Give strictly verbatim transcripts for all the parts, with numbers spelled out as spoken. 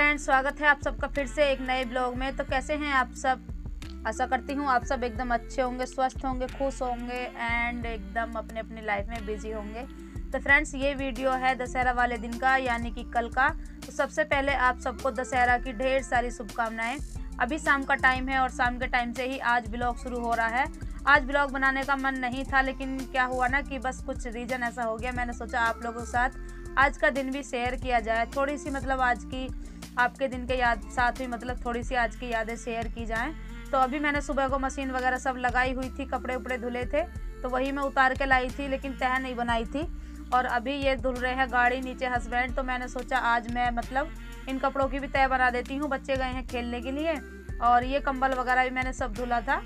Friends, स्वागत है आप सबका फिर से एक नए ब्लॉग में। तो कैसे हैं आप सब? आशा करती हूँ आप सब एकदम अच्छे होंगे, स्वस्थ होंगे, खुश होंगे एंड एकदम अपने अपनी लाइफ में बिजी होंगे। तो फ्रेंड्स, ये वीडियो है दशहरा वाले दिन का, यानी कि कल का। तो सबसे पहले आप सबको दशहरा की ढेर सारी शुभकामनाएं। अभी शाम का टाइम है और शाम के टाइम से ही आज ब्लॉग शुरू हो रहा है। आज ब्लॉग बनाने का मन नहीं था, लेकिन क्या हुआ ना कि बस कुछ रीज़न ऐसा हो गया, मैंने सोचा आप लोगों के साथ आज का दिन भी शेयर किया जाए। थोड़ी सी मतलब आज की आपके दिन के याद साथ भी मतलब थोड़ी सी आज की यादें शेयर की जाएं। तो अभी मैंने सुबह को मशीन वगैरह सब लगाई हुई थी, कपड़े उपड़े धुले थे तो वही मैं उतार के लाई थी, लेकिन तह नहीं बनाई थी। और अभी ये धुल रहे हैं गाड़ी नीचे हस्बैंड, तो मैंने सोचा आज मैं मतलब इन कपड़ों की भी तह बना देती हूँ। बच्चे गए हैं खेलने के लिए और ये कंबल वगैरह भी मैंने सब धुला था,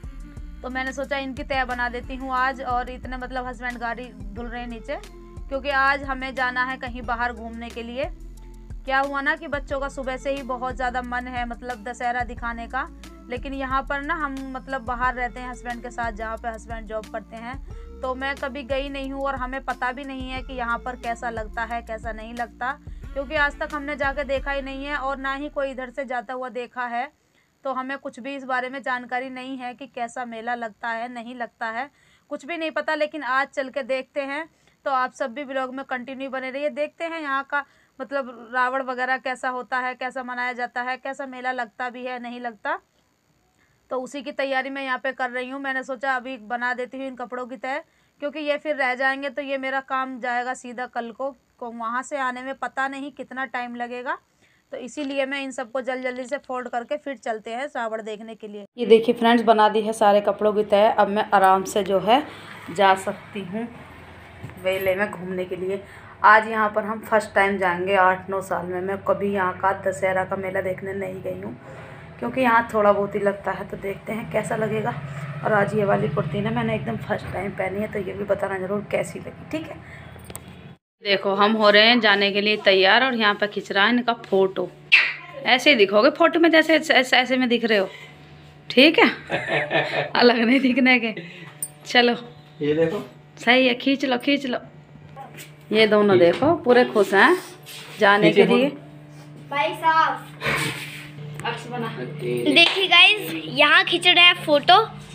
तो मैंने सोचा इनकी तह बना देती हूँ आज। और इतने मतलब हस्बैंड गाड़ी धुल रहे हैं नीचे, क्योंकि आज हमें जाना है कहीं बाहर घूमने के लिए। क्या हुआ ना कि बच्चों का सुबह से ही बहुत ज़्यादा मन है मतलब दशहरा दिखाने का, लेकिन यहाँ पर ना हम मतलब बाहर रहते हैं हस्बैंड के साथ, जहाँ पे हस्बैंड जॉब करते हैं। तो मैं कभी गई नहीं हूँ और हमें पता भी नहीं है कि यहाँ पर कैसा लगता है कैसा नहीं लगता, क्योंकि आज तक हमने जाके देखा ही नहीं है और ना ही कोई इधर से जाता हुआ देखा है। तो हमें कुछ भी इस बारे में जानकारी नहीं है कि कैसा मेला लगता है नहीं लगता है, कुछ भी नहीं पता। लेकिन आज चल के देखते हैं, तो आप सब भी ब्लॉग में कंटिन्यू बने रहिए। देखते हैं यहाँ का मतलब रावण वगैरह कैसा होता है, कैसा मनाया जाता है, कैसा मेला लगता भी है नहीं लगता। तो उसी की तैयारी मैं यहाँ पे कर रही हूँ। मैंने सोचा अभी बना देती हूँ इन कपड़ों की तह, क्योंकि ये फिर रह जाएंगे तो ये मेरा काम जाएगा सीधा कल को, को वहाँ से आने में पता नहीं कितना टाइम लगेगा। तो इसीलिए मैं इन सबको जल्दी जल्दी से फोल्ड करके फिर चलते हैं रावण देखने के लिए। ये देखिए फ्रेंड्स, बना दी है सारे कपड़ों की तह। अब मैं आराम से जो है जा सकती हूँ मेले में घूमने के लिए। आज यहाँ पर हम फर्स्ट टाइम जाएंगे आठ नौ साल में। मैं कभी यहाँ का दशहरा का मेला देखने नहीं गई हूँ, क्योंकि यहाँ थोड़ा बहुत ही लगता है। तो देखते हैं कैसा लगेगा। और आज ये वाली कुर्ती ना मैंने एकदम फर्स्ट टाइम पहनी है, तो ये भी बताना ज़रूर कैसी लगी, ठीक है। देखो हम हो रहे हैं जाने के लिए तैयार और यहाँ पर खिंच रहा है इनका फ़ोटो। ऐसे ही दिखोगे फ़ोटो में जैसे ऐसे, ऐसे में दिख रहे हो, ठीक है। अलग नहीं दिखने के। चलो ये देखो, सही है, खींच लो खींच लो। ये दोनों देखो पूरे खुश हैं जाने के लिए। भाई साहब अक्स बना। देखिए गाइस, यहाँ खींच रहा है फोटो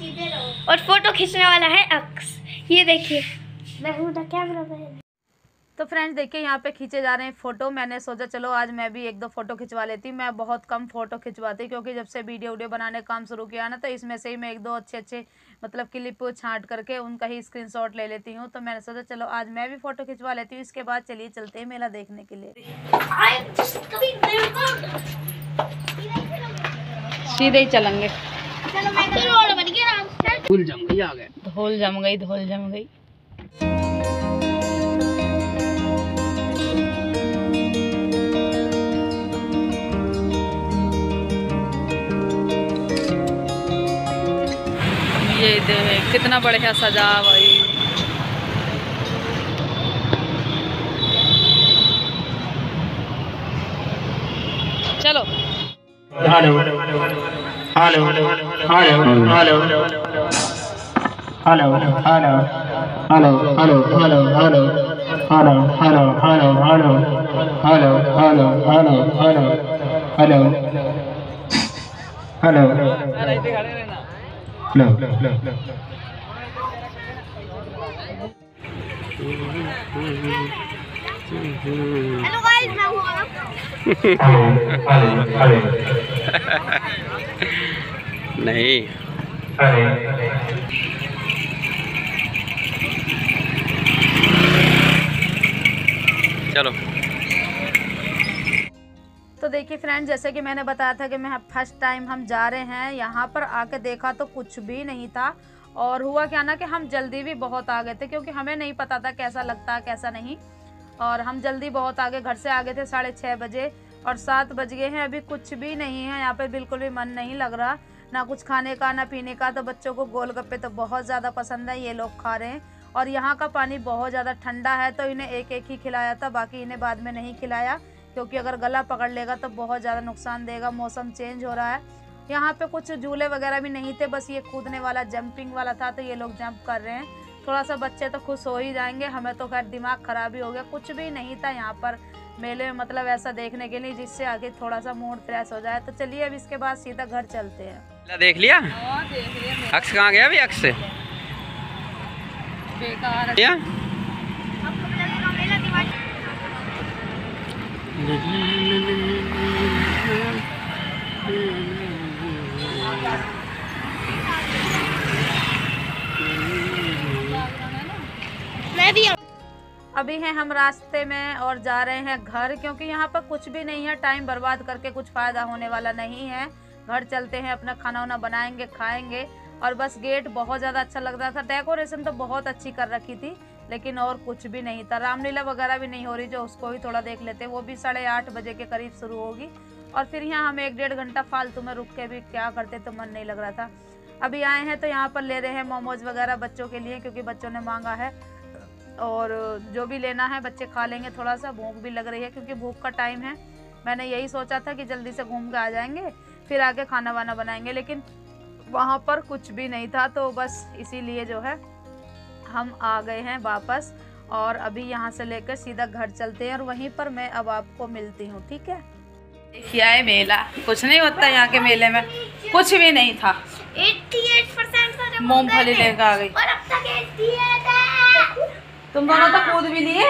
और फोटो खींचने वाला है अक्स। ये देखिए, मैं हूँ द कैमरा मैन। तो फ्रेंड्स देखिए यहाँ पे खींचे जा रहे हैं फ़ोटो। मैंने सोचा चलो आज मैं भी एक दो फ़ोटो खिंचवा लेती। मैं बहुत कम फ़ोटो खिंचवाती, क्योंकि जब से वीडियो वीडियो बनाने का काम शुरू किया ना, तो इसमें से ही मैं एक दो अच्छे अच्छे मतलब क्लिप छांट करके उनका ही स्क्रीनशॉट ले लेती हूँ। तो मैंने सोचा चलो आज मैं भी फ़ोटो खिंचवा लेती हूँ। इसके बाद चलिए चलते हैं मेला देखने के लिए। सीधे ही चलेंगे। धूल जम गई, आ गए। धूल जम गई धूल जम गई। ये देख कितना बढ़िया सजा भाई। चलो hello hello hello hello hello hello hello hello hello hello hello hello hello hello hello hello hello hello hello लो लो लो हेलो गाइस, मैं हूँ नहीं। चलो। तो देखिए फ्रेंड्स, जैसे कि मैंने बताया था कि मैं फर्स्ट टाइम हम जा रहे हैं यहाँ पर। आके देखा तो कुछ भी नहीं था, और हुआ क्या ना कि हम जल्दी भी बहुत आ गए थे, क्योंकि हमें नहीं पता था कैसा लगता है कैसा नहीं। और हम जल्दी बहुत आगे घर से आ गए थे साढ़े छः बजे, और सात बज गए हैं, अभी कुछ भी नहीं है यहाँ पे। बिल्कुल भी मन नहीं लग रहा, ना कुछ खाने का ना पीने का। तो बच्चों को गोलगप्पे तो बहुत ज़्यादा पसंद है, ये लोग खा रहे हैं। और यहाँ का पानी बहुत ज़्यादा ठंडा है, तो इन्हें एक एक ही खिलाया था, बाकी इन्हें बाद में नहीं खिलाया, क्योंकि अगर गला पकड़ लेगा तो बहुत ज़्यादा नुकसान देगा। मौसम चेंज हो रहा है। यहाँ पे कुछ झूले वगैरह भी नहीं थे, बस ये कूदने वाला जंपिंग वाला था, तो ये लोग जंप कर रहे हैं। थोड़ा सा बच्चे तो खुश हो ही जाएंगे, हमें तो खैर दिमाग ख़राब ही हो गया। कुछ भी नहीं था यहाँ पर, मेले में मतलब ऐसा देखने के लिए जिससे आगे थोड़ा सा मूड फ्रेश हो जाए। तो चलिए अब इसके बाद सीधा घर चलते हैं। देख लिया हाँ देख लिया। अक्स कहाँ गया अभी? अक्स से बेकार क्या? मैं भी अभी हैं हम रास्ते में और जा रहे हैं घर, क्योंकि यहाँ पर कुछ भी नहीं है। टाइम बर्बाद करके कुछ फ़ायदा होने वाला नहीं है। घर चलते हैं, अपना खाना वाना बनाएंगे, खाएंगे। और बस गेट बहुत ज़्यादा अच्छा लग रहा था। डेकोरेशन तो बहुत अच्छी कर रखी थी, लेकिन और कुछ भी नहीं था। रामलीला वगैरह भी नहीं हो रही, जो उसको भी थोड़ा देख लेते। वो भी साढ़े आठ बजे के करीब शुरू होगी। और फिर यहाँ हम एक डेढ़ घंटा फालतू में रुक के भी क्या करते, तो मन नहीं लग रहा था। अभी आए हैं तो यहाँ पर ले रहे हैं मोमोज वगैरह बच्चों के लिए, क्योंकि बच्चों ने मांगा है। और जो भी लेना है बच्चे खा लेंगे। थोड़ा सा भूख भी लग रही है, क्योंकि भूख का टाइम है। मैंने यही सोचा था कि जल्दी से घूम के आ जाएंगे, फिर आके खाना वाना बनाएंगे, लेकिन वहाँ पर कुछ भी नहीं था। तो बस इसीलिए जो है हम आ गए हैं वापस। और अभी यहाँ से लेकर सीधा घर चलते हैं, और वहीं पर मैं अब आपको मिलती हूँ, ठीक है। देखिए आए मेला, कुछ नहीं होता यहाँ के मेले में, कुछ भी नहीं था। अठासी परसेंट मूंगफली लेकर आ गई। और अब तक अठासी तुम दोनों तो कूद भी लिए।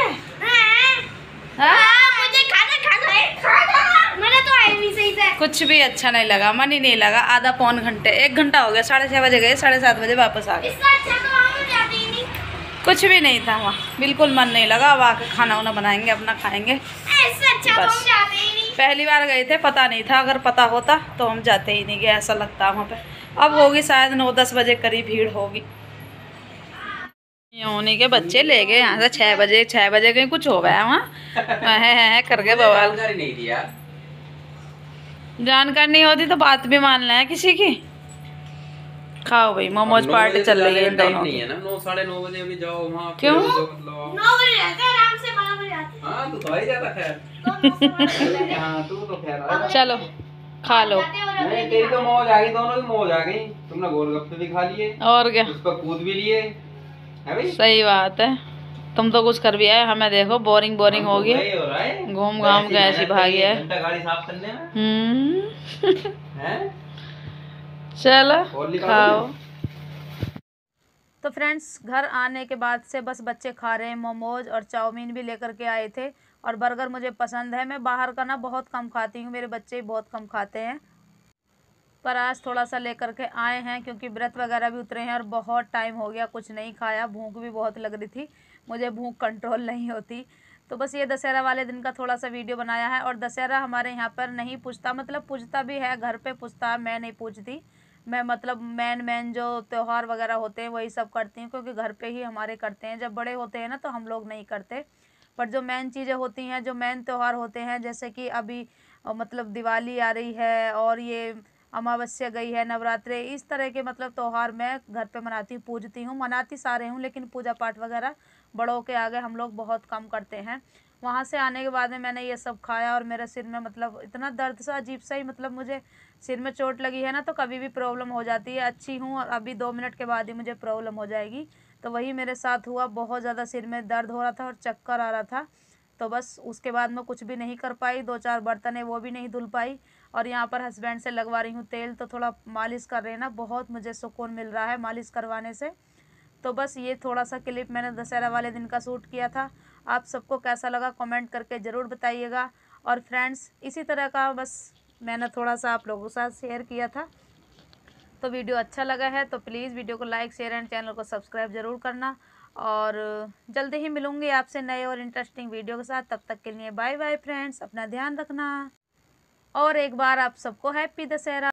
मुझे खाना खाना है, खाना मेरा तो है नहीं सही से। कुछ भी अच्छा नहीं लगा, मन ही नहीं लगा। आधा पौन घंटे, एक घंटा हो गया। साढ़े छः बजे गए, साढ़े सात बजे वापस आ गए। इससे अच्छा तो हम जाते ही नहीं। कुछ भी नहीं था वहाँ, बिल्कुल मन नहीं लगा। अब आके खाना वाना बनाएंगे, अपना खाएंगे। इससे अच्छा तो हम बस। जाते ही नहीं। पहली बार गए थे, पता नहीं था। अगर पता होता तो हम जाते ही नहीं, गए ऐसा लगता वहाँ पे। अब होगी शायद नौ दस बजे करीब भीड़ होगी। उन्हीं के बच्चे ले गए यहाँ से छः बजे छः बजे कहीं कुछ हो गया वहाँ है, है करके बवाल। नहीं दिया जानकारी नहीं होती तो बात भी मान लें किसी की। खाओ भाई, मोमोज पार्टी चल रही है इन दोनों नहीं है ना। नौ साढ़े नौ बजे भी जाओ वहाँ। क्यों? नौ बजे जाते हैं, आराम से बारह बजे आते हैं। हाँ तू तो ही जाता खैर। तो नौ से बारह बजे जाते हैं। हाँ तू तो खैर। चलो खा लो। नहीं तेरी तो मौज आ गई, दोनों की मौज आ गई। तुमने गोलगप्पे भी खा लिए, और क्या, उस पर कूद भी लिए है भाई। सही बात है। तुम तो कुछ कर भी आए, हमें देखो बोरिंग बोरिंग हो गई। हो रहा है घूम घाम के ऐसी भागी है। घंटा गाड़ी साफ करने में हम्म हैं। चलो और खाओ। तो फ्रेंड्स घर आने के बाद से बस बच्चे खा रहे हैं मोमोज, और चाउमीन भी लेकर के आए थे। और बर्गर मुझे पसंद है। मैं बाहर का ना बहुत कम खाती हूँ, मेरे बच्चे बहुत कम खाते हैं। पर आज थोड़ा सा लेकर के आए हैं, क्योंकि व्रत वगैरह भी उतरे हैं और बहुत टाइम हो गया कुछ नहीं खाया। भूख भी बहुत लग रही थी, मुझे भूख कंट्रोल नहीं होती। तो बस ये दशहरा वाले दिन का थोड़ा सा वीडियो बनाया है। और दशहरा हमारे यहाँ पर नहीं पूजता, मतलब पूजता भी है, घर पे पूजता है, मैं नहीं पूजती। मैं मतलब मैन मैन जो त्यौहार वगैरह होते हैं वही सब करती हूँ, क्योंकि घर पे ही हमारे करते हैं। जब बड़े होते हैं ना तो हम लोग नहीं करते। पर जो मेन चीज़ें होती हैं, जो मेन त्यौहार होते हैं, जैसे कि अभी मतलब दिवाली आ रही है, और ये अमावस्या गई है, नवरात्रे, इस तरह के मतलब त्यौहार मैं घर पे मनाती हूँ, पूजती हूँ। मनाती सारे हूँ, लेकिन पूजा पाठ वगैरह बड़ों के आगे हम लोग बहुत कम करते हैं। वहाँ से आने के बाद में मैंने ये सब खाया, और मेरे सिर में मतलब इतना दर्द सा अजीब सा ही, मतलब मुझे सिर में चोट लगी है ना, तो कभी भी प्रॉब्लम हो जाती है। अच्छी हूँ और अभी दो मिनट के बाद ही मुझे प्रॉब्लम हो जाएगी। तो वही मेरे साथ हुआ, बहुत ज़्यादा सिर में दर्द हो रहा था और चक्कर आ रहा था। तो बस उसके बाद मैं कुछ भी नहीं कर पाई। दो चार बर्तन है वो भी नहीं धुल पाई। और यहाँ पर हस्बैंड से लगवा रही हूँ तेल, तो थोड़ा मालिश कर रहे हैं ना, बहुत मुझे सुकून मिल रहा है मालिश करवाने से। तो बस ये थोड़ा सा क्लिप मैंने दशहरा वाले दिन का शूट किया था। आप सबको कैसा लगा कमेंट करके ज़रूर बताइएगा। और फ्रेंड्स इसी तरह का बस मैंने थोड़ा सा आप लोगों के साथ शेयर किया था। तो वीडियो अच्छा लगा है तो प्लीज़ वीडियो को लाइक शेयर एंड चैनल को सब्सक्राइब ज़रूर करना। और जल्दी ही मिलूँगी आपसे नए और इंटरेस्टिंग वीडियो के साथ। तब तक के लिए बाय बाय फ्रेंड्स, अपना ध्यान रखना। और एक बार आप सबको हैप्पी दशहरा।